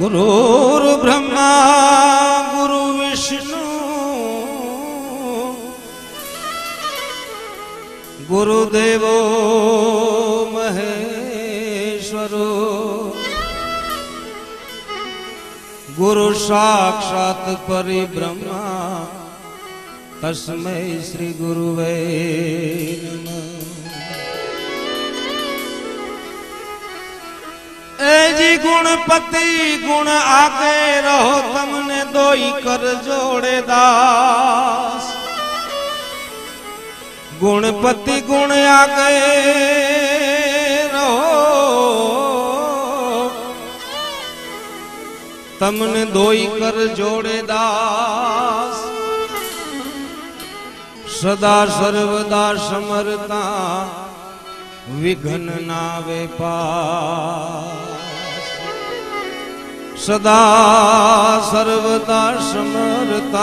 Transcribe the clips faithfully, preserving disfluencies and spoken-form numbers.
गुरुर्ब्रह्मा गुरु विष्णु गुरुदेवो महेश्वरो गुरु साक्षात् परिब्रह्मा तस्मै श्री गुरुवे नमः। ए जी गुणपति गुण आगे रहो तमने दोई कर जोड़े दास। गुणपति गुण आगे रहो तमने दोई कर जोड़े दास। सदा सर्वदा समरता विघ्न नावे पास। सदा सर्वदा समरता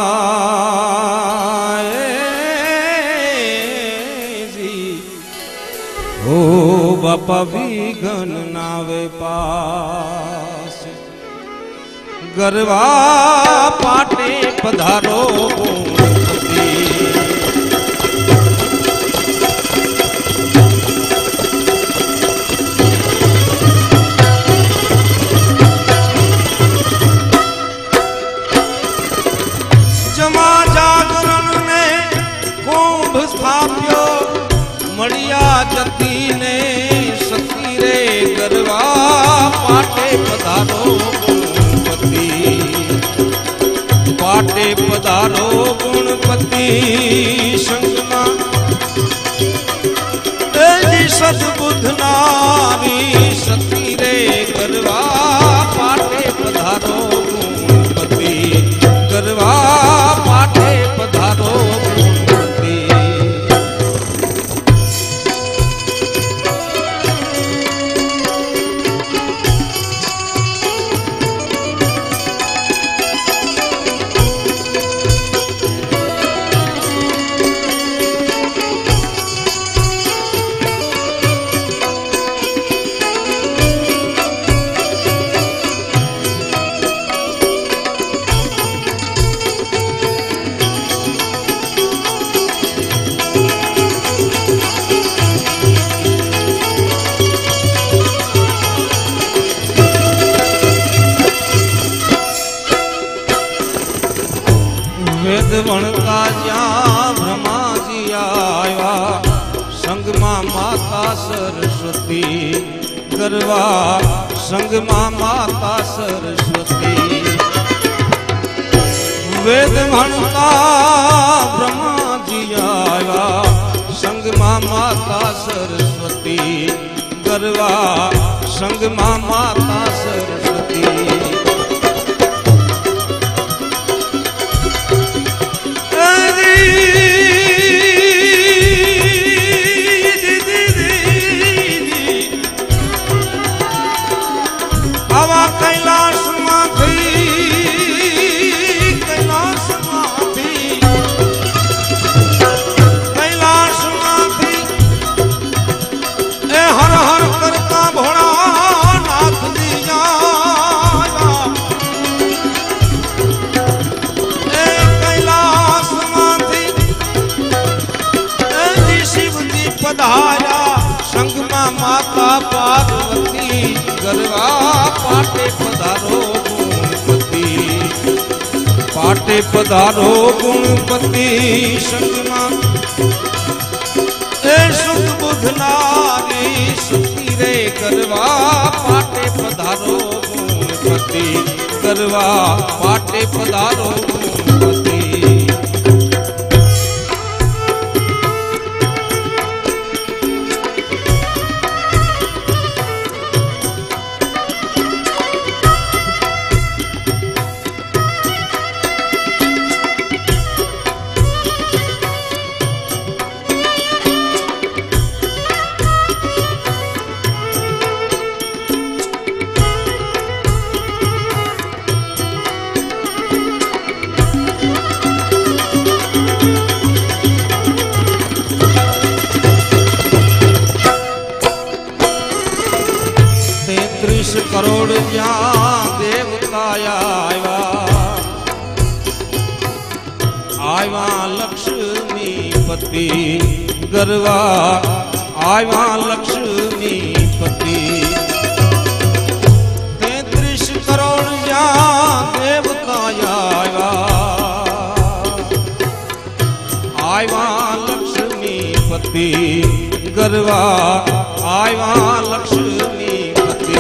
जी ओ बापा विघ्न नावे पास। गरवा पाटे पधारो जमा जागरण ने कुंभ स्थाप्यो मड़िया जती ने सती रे गरवा पाटे पधारो गुणपति। पाटे पधारो गुणपति संगमा सदबुद्ध नारी सती रे गरवा पाटे पधारो गुणपति। गरवा पाटे पधारो गुणपति। वेद वणता ज्या ब्रह्मा जी आया संग मां माता सरस्वती। गरवा संग मां माता सरस्वती। वेद वणता ब्रह्मा जी आया संग मां माता सरस्वती। गरवा संग मां माता सरस्वती। आवा कैलाश माथी कैलाश माथी कैलाश माथी ए हर हर करता भोला नाथ दिया। ए कैलाश माथी ए जी शिव जी पधाया संग मां माता पार्वती। गरवा पाटे पधारो गुणपति। पाटे पधारो गुणपति संगमा ए सुख बुध नारी सुखी रे। गरवा पाटे पधारो गुणपति। गरवा पाटे पधारो गुणपति। काया आया आया लक्ष्मी पति गरवा आया लक्ष्मी पति तैतीस करोड़ जा देव काया आया आया लक्ष्मी पति गरवा आया लक्ष्मी पति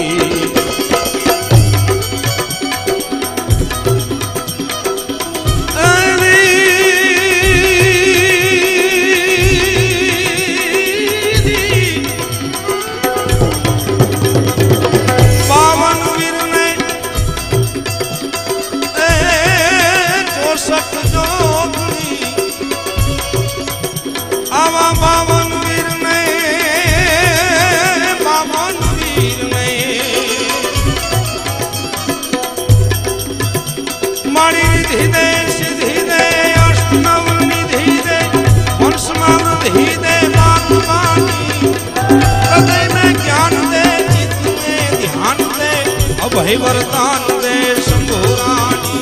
बावन वीर ने बावन वीर ने मारी निधि दे सिद्धि दे अष्टनव निधि दे वंशमान निधि दे बागवानी हृदय में ज्ञान दे चित्त में ध्यान दे अभय वरदान दे शंभुरानी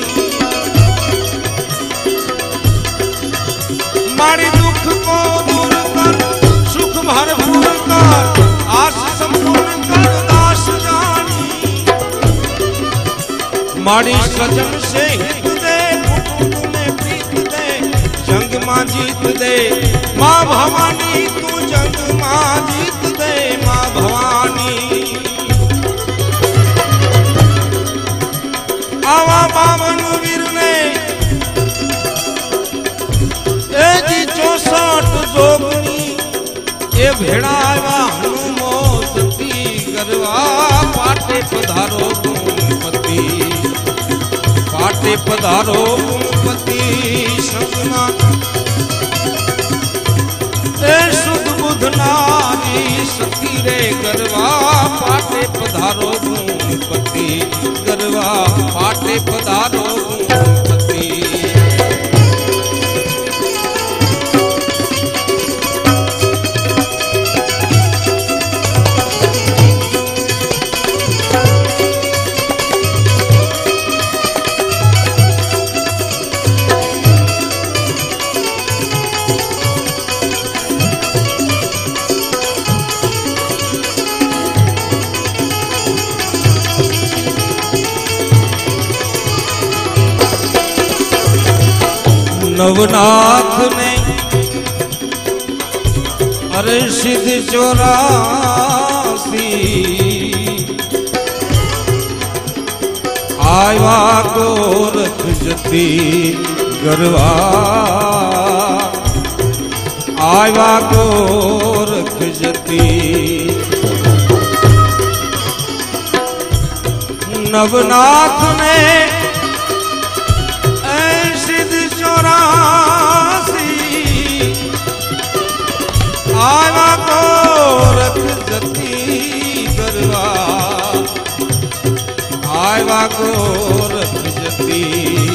मारी दुख को दूर कर सुख भरपूर कर आस संपूर्ण कर दास जानी मारी सजन से हित दे कुटुंब में प्रीत दे जंग मां जीत दे मां भवानी तू जंग मां जीत दे मां भवानी आवा बावन वीर ने चौसठ जोगनी ए भेड़ावा हनुमोती गरवा पाटे पधारो गुणपति पाटे पधारो गुणपति संगमा ए शुद्ध बुध नारी सती रे गरवा पाटे पधारो गुणपति गरवा पाटे पधारो गुणपति नवनाथ ने अरे सिद्ध चौरासी आया गोरख जति गरवा आया गोरख जति नवनाथ ने आवा गोरख जति गरवा आवा गोरख जति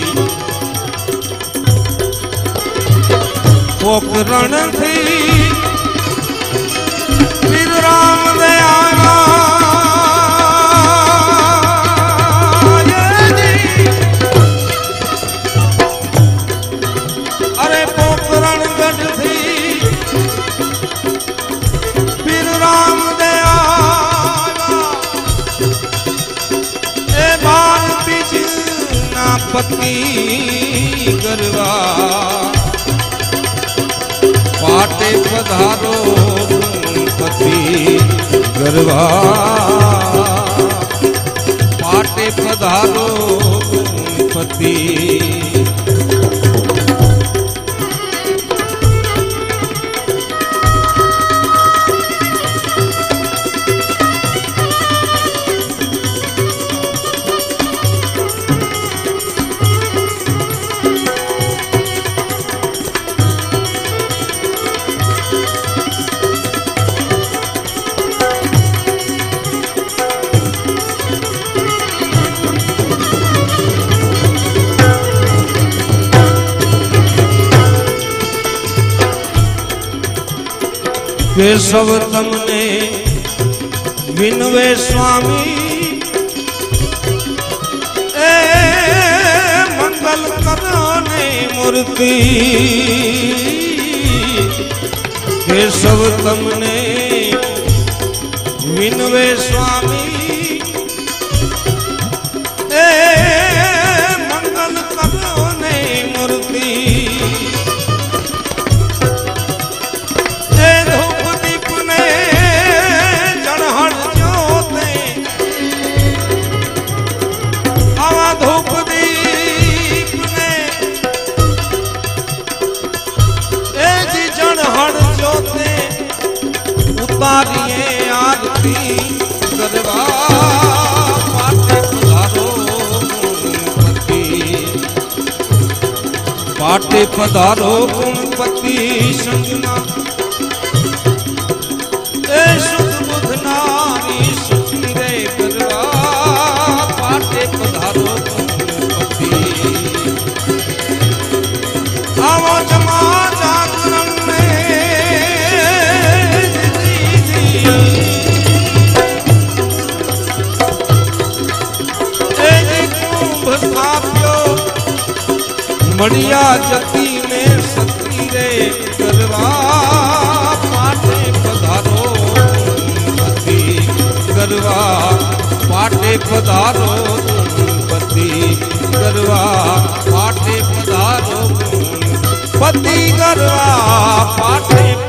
पोखरण थी फिर राम दे आवा अरे पोखरण गढ़ थी राम दे आवा ए बाल बीच ना पति गरवा पाटे पधारो गुणपति गरवा पाटे पधारो गुणपति केशव तमने विनवे स्वामी ए मूर्ति केशव तमने विनवे स्वामी ए मंगल करो ने मूर्ति ए धूप दीप ने जड़हड़ ज्योते आवा धूप दीप ने ए जी जड़हड़ ज्योते उतारिए आरती गरबा पाटे पधारो गुणपति पाटे पधारो गुणपति संजना ए शुद्ध बुध नारी सुखी रे गरबा पाटे पधारो गुणपति आवो जमा जागरण में मड़िया जती में सती रे गरबा पाटे पधारो गुणपति गरबा पाटे पधारो गुणपति गरबा पाटे पधारो गुणपति गरबा पाटे